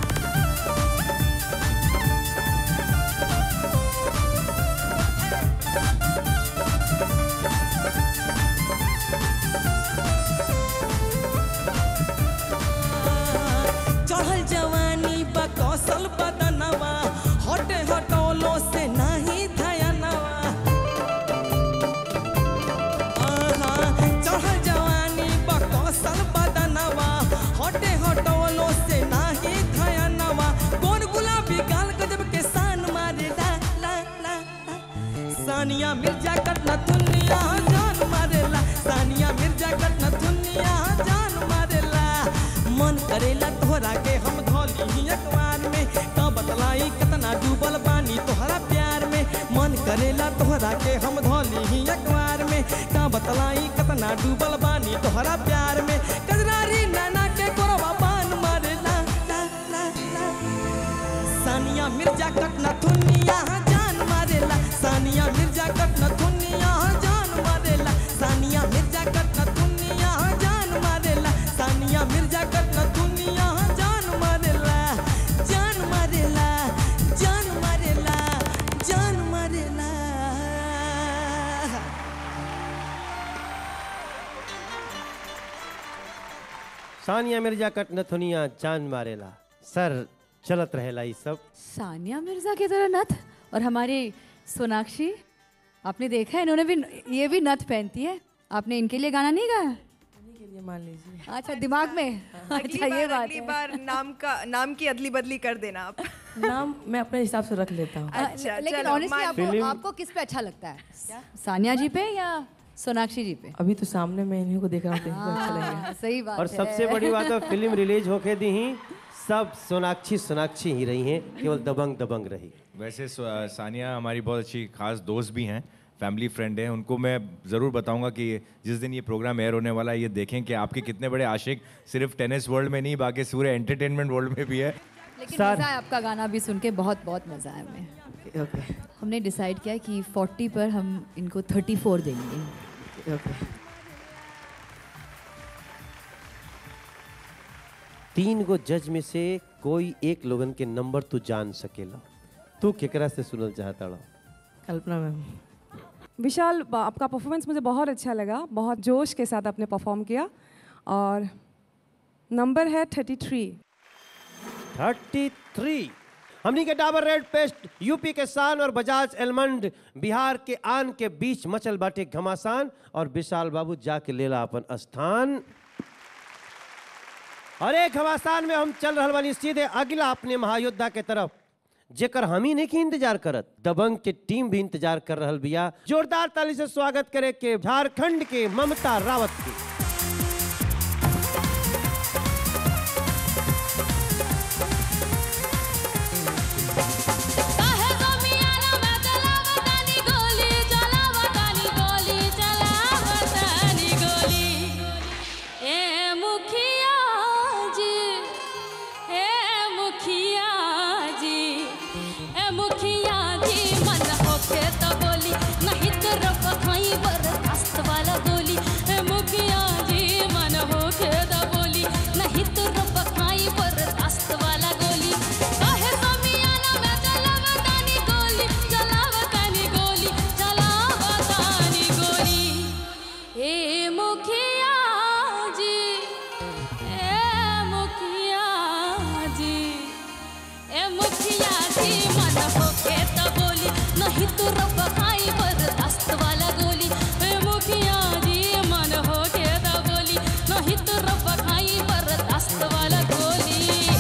चढ़ल जवानी बा कौशल बदनवा हटे हटोलो से नहीं धयनवा। चढ़ल जवानी बा कौशल बदनवा हटे हटोलो से नहीं धयनवा। कौन गुलाबी गाल गजब के शान मारे ला, ला, ला, ला। सानिया मिर्जा कट नथुनिया जान मारेला। सानिया मिर्जा कट नथुनिया जान मारेला। मन करेला तोहरा के हम धोली ही अखबार में का बतलाई कितना डूबल बानी तोहरा प्यार में। मन करेला तोहरा के हम धोली ही अखबार में का बतलाई कितना डूबल बानी तोहरा प्यार में। कजरारी नैना के गोरवा बान मारे ला, ला, ला, ला। सानिया मिर्जा कट नथुनिया जान मारेला। सानिया मिर्जा कट नथुनिया जान मारेला। सानिया मिर्जा कट नथुनिया जान मारेला। सानिया मिर्जा कट नथुनिया जान मारेला। जान मारेला, जान मारेला, जान मारेला। सानिया मिर्जा कट नथुनिया जान मारेला। सर चलत रहेला ई सब। सानिया मिर्जा की तरह नथ और हमारी सोनाक्षी आपने देखा है इन्होंने भी ये भी नथ पहनती है। आपने इनके लिए गाना नहीं गाया? मान लीजिए। अच्छा दिमाग में। अगली अच्छा ये बार बात अगली है। बार नाम का नाम की अदली बदली कर देना आप। नाम मैं अपने हिसाब से रख लेता हूँ। अच्छा लेकिन चलो, ऑनेस्टली मान- आपको आपको किस पे अच्छा लगता है? सानिया जी पे या सोनाक्षी जी पे? अभी तो सामने मैं इन्हीं को देख रहा हूँ, तो अच्छा लगेगा। हाँ, सही बात और है। सबसे बड़ी बात है फिल्म रिलीज होके दी ही सब सोनाक्षी सोनाक्षी ही रही हैं, केवल दबंग दबंग रही। वैसे सो- सानिया हमारी बहुत अच्छी खास दोस्त भी हैं, फैमिली फ्रेंड हैं। उनको मैं ज़रूर बताऊंगा कि जिस दिन ये प्रोग्राम एयर होने वाला है ये देखें कि आपके कितने बड़े आशिक सिर्फ टेनिस वर्ल्ड में नहीं बाकी पूरे एंटरटेनमेंट वर्ल्ड में भी है। लेकिन मजा है आपका गाना भी सुन के, बहुत बहुत मजा है हमें। ओके हमने डिसाइड किया कि चालीस पर हम इनको चौंतीस देंगे। ओके। तीन गो जज में से कोई एक लोगन के नंबर तू जान सकेला। तू केकरा से सुनल चाहता लो? कल्पना मैम। विशाल, आपका परफॉर्मेंस मुझे बहुत अच्छा लगा। बहुत जोश के साथ आपने परफॉर्म किया और नंबर है थर्टी थ्री। Thirty three. हमनी के डाबर रेड पेस्ट यूपी के शान और बजाज एलमंड बिहार के आन के बीच मचल बाटे घमासान और विशाल बाबू जाके लेला अपन स्थान। और एक घमासान में हम चल रहल बानी सीधे अगला अपने महायोद्धा के तरफ, जेकर हम ही नहीं इंतजार करत, दबंग के टीम भी इंतजार कर रहल बिया। जोरदार ताली से स्वागत करे के झारखंड के ममता रावत के। नहीं तो रखा खाई बर्दाश्त वाला गोली मुखिया जी मन होके त बोली नहीं तो रब खाई बर्दाश्त वाला गोली ए मुखिया जी मन होके त बोली नहीं तो रब खाई बर्दाश्त वाला गोली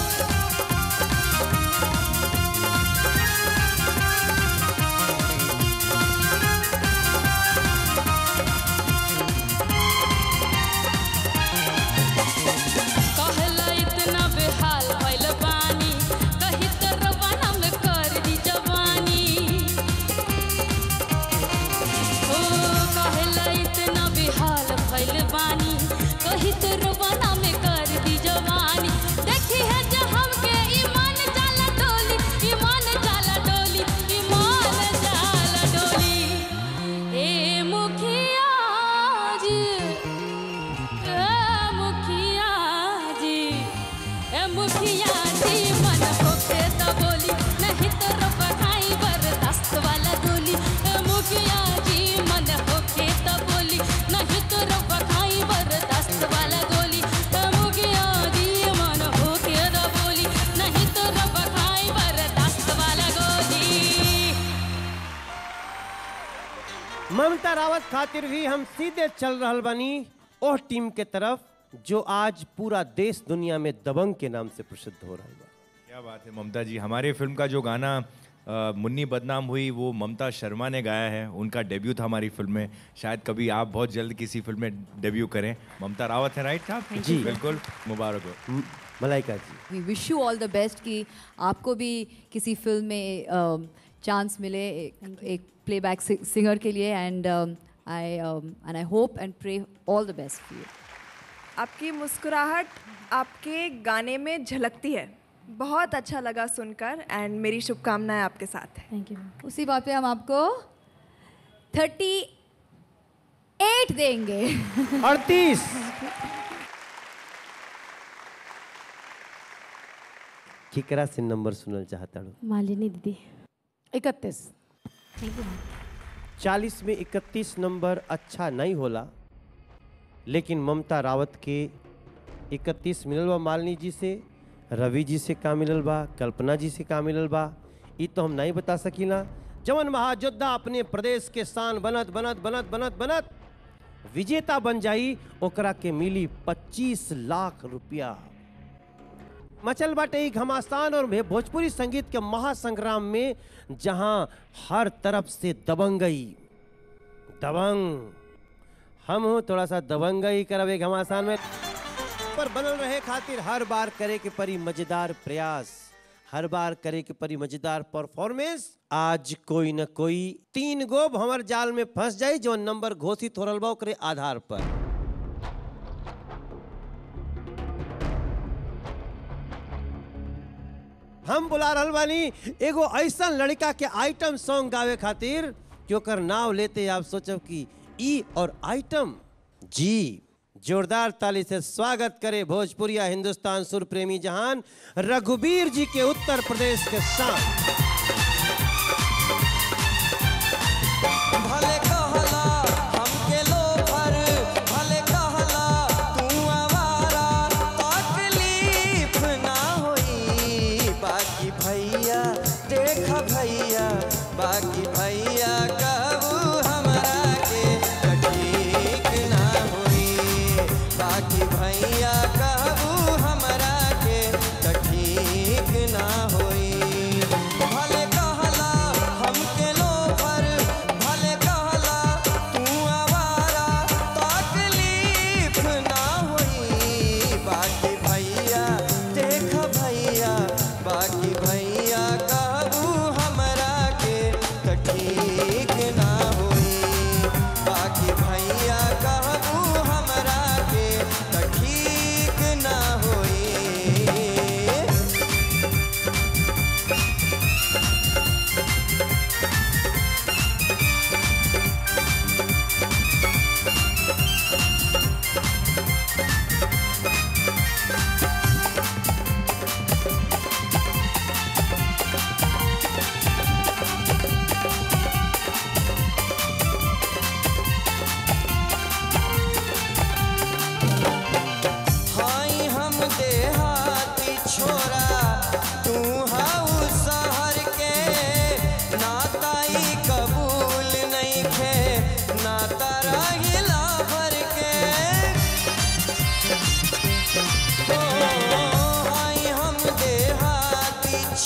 कहला इतना बेहाल भइल बानी कहीं तो रवाना में कर दी जवानी ओ कहला इतना बेहाल भइल बानी कहीं तो रवाना में कर दी जवानी देखी है जो हमके ईमान जाला डोली ईमान जाला डोली ईमान जाला डोली ए मुखिया जी ए मुखिया जी ए मुखिया जी मन होके त बोली नहीं तो रब खाई बर्दाश्त वाला गोली ए मुखिया जी मन होके त बोली नहीं तो रब खाई बर्दाश्त वाला गोली ए मुखिया जी मन होके त बोली नहीं तो रब खाई बर्दाश्त वाला गोली ममता रावत खातिर भी हम सीधे चल रहल बनी ओह टीम के तरफ जो आज पूरा देश दुनिया में दबंग के नाम से प्रसिद्ध हो रहा है। क्या बात है ममता जी, हमारे फिल्म का जो गाना अ, मुन्नी बदनाम हुई वो ममता शर्मा ने गाया है। उनका डेब्यू था हमारी फिल्म में। शायद कभी आप बहुत जल्द किसी फिल्म में डेब्यू करें। ममता रावत है राइट आप? जी बिल्कुल, मुबारक हो। Malaika ji, we wish you all the best कि आपको भी किसी फिल्म में चांस मिले एक, एक प्लेबैक सिंगर के लिए and I and I hope and pray all the best for you. आपकी मुस्कुराहट आपके गाने में झलकती है, बहुत अच्छा लगा सुनकर एंड मेरी शुभकामनाएं आपके साथ हैं। Thank you. उसी बात पे हम आपको थर्टी एट देंगे। अड़तीस। केकरा से नंबर सुनल चाहता हूँ? मालिनी दीदी। इकतीस। चालीस में इकतीस नंबर अच्छा नहीं होला, लेकिन ममता रावत के इकतीस मिलल बा मालिनी जी से, रवि जी से का मिलल बा, कल्पना जी से का मिलल बा, ये तो हम नहीं बता सकीला। जवन महायोद्धा अपने प्रदेश के शान बनत बनत बनत बनत बनत विजेता बन जाई, ओकरा के मिली पच्चीस लाख रुपया। मचल बाटे एक घमासान और भोजपुरी संगीत के महासंग्राम में, जहां हर तरफ से दबंगई दबंग हम हो थोड़ा सा दबंगई करब घमासान में पर बनल रहे खातिर हर बार करे के परी मजेदार प्रयास, हर बार करे के परी मजेदार परफॉर्मेंस। आज कोई न कोई तीन गो हमर जाल में फंस जाई जो नंबर घोषित हो रहा बा ओकरे आधार पर। हम बुला रहल बानी एगो ऐसा लड़का के आइटम सॉन्ग गावे खातिर कि ओकर नाम लेते आप सोचब कि ई और आइटम जी। जोरदार ताली से स्वागत करे भोजपुरिया हिंदुस्तान सुर प्रेमी जहान रघुबीर जी के उत्तर प्रदेश के शान। भले कहला हमके लोफर, भले कहला तू आवारा, तकलीफ ना होई बाकी भैया देख भैया, बाकी भैया कहू हमरा के ठीक ना होई, बाकी भैया कहू हमरा के ठीक ना होई। भले कहला हमके लोफर, भले कहला तू आवारा, तकलीफ ना होई बाकी भैया देख भैया, बाकी भैया कहू हमरा के ठीक ना होई, बाकी भैया कहू हमरा के ठीक ना होई।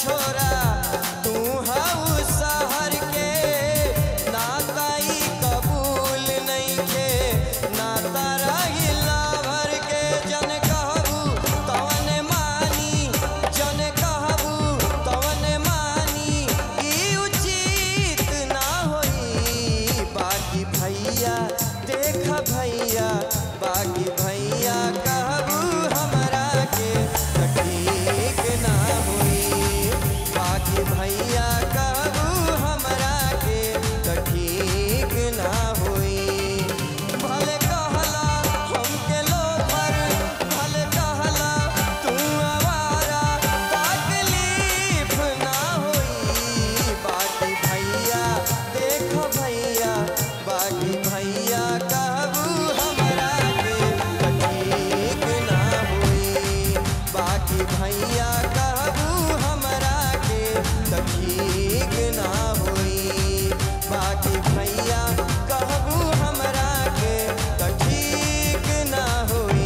छोरा तू हऊ शहर के नाताई कबूल नहीं के नाता रहिला भर के जन कहबू तवन मानी जन कहबू तवन मानी ई उचित ना होई बाकी भैया देख भैया बाकी भैया कहबू हमरा के त ठीक ना हुई बाकी भैया कहबू हमरा के त ठीक ना हुई भले कहला हमके लोफर भले कहला तू आवारा तकलीफ ना हुई बाकी भैया देख भैया बाकी भैया कहबू हमरा के त ठीक ना हुई बाकी भैया कहबू हमरा के त ठीक ना हुई बाकी भैया कहबू हमरा के त ठीक ना हुई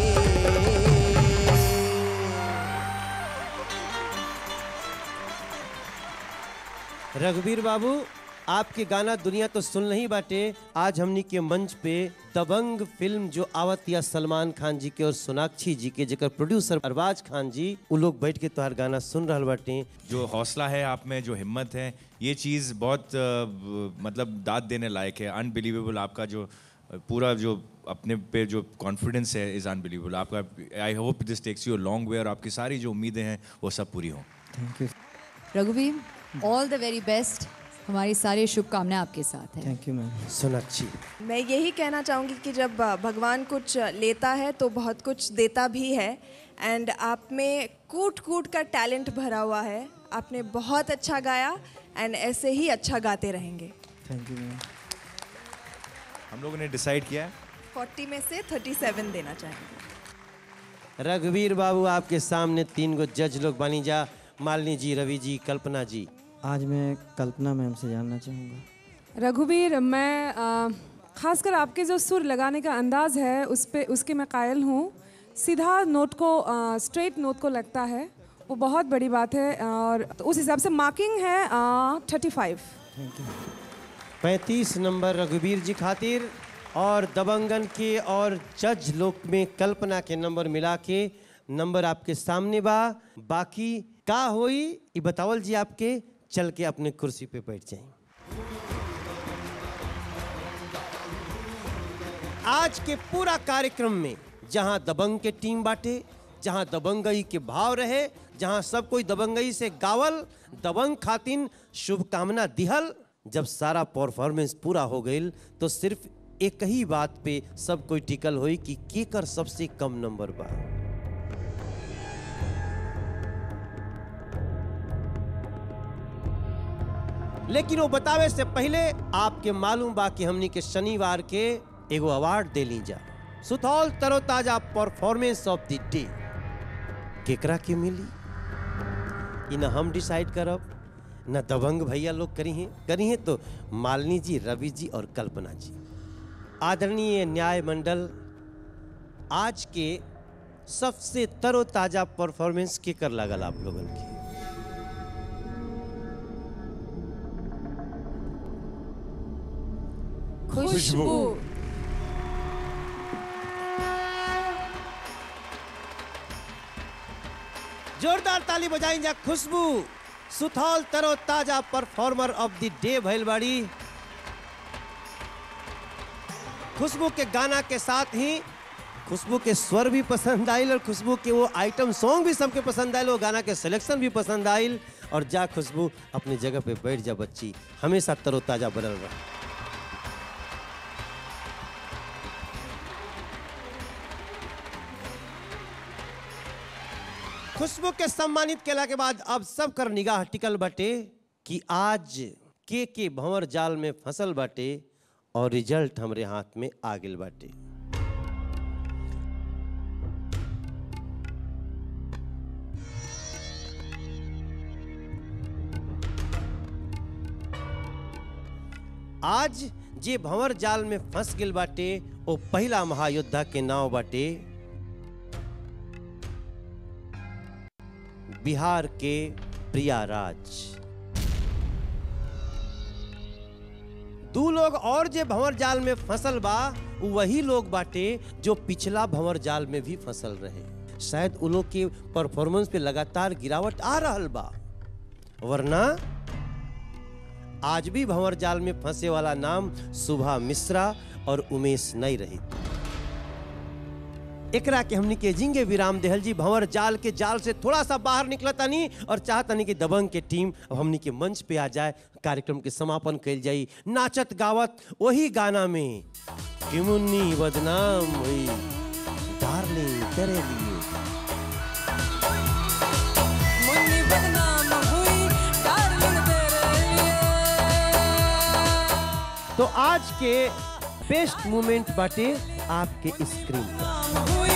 रघुवीर बाबू, आपके गाना दुनिया तो सुन नहीं बाटे। आज हमनी के मंच पे दबंग फिल्म जो आवत या सलमान खान जी के और सोनाक्षी जी के जेकर प्रोड्यूसर अरबाज खान जी वो लोग बैठ के तोहर गाना सुन रहल बाटे। जो हौसला है आप में, जो हिम्मत है, ये चीज़ बहुत अ, मतलब दाद देने लायक है। अनबिलीवेबल आपका जो अ, पूरा जो अपने पे जो कॉन्फिडेंस है इज़ अनबिलीवेबल। आपका I hope this takes you a long way और आपकी सारी जो उम्मीदें हैं वो सब पूरी हों। थैंक यू रघुवीर, ऑल द वेरी बेस्ट। हमारी सारी शुभकामनाएं आपके साथ हैं। Thank you ma'am. सोनाक्षी, मैं यही कहना चाहूँगी कि जब भगवान कुछ लेता है तो बहुत कुछ देता भी है। एंड आप में कूट कूट का टैलेंट भरा हुआ है। आपने बहुत अच्छा गाया एंड ऐसे ही अच्छा गाते रहेंगे। Thank you ma'am. हम लोगों ने डिसाइड किया है चालीस में से सैंतीस देना चाहेंगे। रघुवीर बाबू, आपके सामने तीन गो जज लोग बनी जा, मालिनी जी, रवि जी, कल्पना जी। आज मैं कल्पना मैम से जानना चाहूँगा। रघुवीर, मैं आ, खासकर आपके जो सुर लगाने का अंदाज़ है उस पे उसके मैं कायल हूँ। सीधा नोट को स्ट्रेट नोट को लगता है, वो बहुत बड़ी बात है। और तो उस हिसाब से मार्किंग है थर्टी फाइव। पैंतीस नंबर रघुवीर जी खातिर और दबंगन के और जज लोग में कल्पना के नंबर मिला के नंबर आपके सामने बा। बाकी का होई ये बतावल जी, आपके चल के अपने कुर्सी पे बैठ जाएं। आज के पूरा कार्यक्रम में जहां दबंग के टीम बाटे, जहां दबंगई के भाव रहे, जहां सब कोई दबंगई से गावल, दबंग खातिन शुभकामना दिहल। जब सारा परफॉर्मेंस पूरा हो गई तो सिर्फ एक ही बात पे सब कोई टिकल होई कि केकर सबसे कम नंबर बा। लेकिन वो बतावे से पहले आपके मालूम बा कि हमनी के शनिवार के एगो अवार्ड दे ली जा, सुथौल तरोताजा परफॉर्मेंस ऑफ द डे। केकरा के मिली इ न हम डिसाइड करब, न दबंग भैया लोग करी हैं करी हैं तो मालिनी जी, रवि जी और कल्पना जी। आदरणीय न्याय मंडल, आज के सबसे तरोताजा परफॉर्मेंस केकर लागल आप लोगन के? खुशबू। जोरदार ताली बजाई जा खुशबू, सुथौल तरोताजा परफॉर्मर ऑफ द डे भइल बाड़ी। खुशबू के गाना के साथ ही खुशबू के स्वर भी पसंद आयल और खुशबू के वो आइटम सॉन्ग भी सबके पसंद आयल, वो गाना के सिलेक्शन भी पसंद आयल। और जा खुशबू अपनी जगह पे बैठ जा बच्ची, हमेशा तरोताजा बनल रहा। खुशबू के सम्मानित केला के बाद अब सब कर निगाह टिकल बाटे कि आज के के भंवर जाल में फंसल बाटे और रिजल्ट हमरे हाथ में आ गेल बाटे। आज जे भंवर जाल में फंस गेल बाटे वो पहला महायोद्धा के नाव बाटे बिहार के प्रिया राज। दू लोग और जे भंवर जाल में फसल बा उ वही लोग बाटे जो पिछला भंवर जाल में भी फसल रहे। शायद उन लोग के परफॉर्मेंस पे लगातार गिरावट आ रहल बा, वरना आज भी भंवर जाल में फंसे वाला नाम सुभा मिश्रा और उमेश नहीं रही। एकरा के हमनी के जिंगे विराम देहल जी। भंवर जाल के जाल से थोड़ा सा बाहर निकलतानी और चाहतानी कि दबंग के टीम अब हमनी के मंच पे आ जाए, कार्यक्रम के समापन कइल जाई नाचत गावत वही गाना में कि मुन्नी बदनाम हुई डार्लिंग तेरे लिए। मुन्नी बदनाम हुई डार्लिंग तेरे लिए। तो आज के बेस्ट मोमेंट बाटे आपके स्क्रीन पर।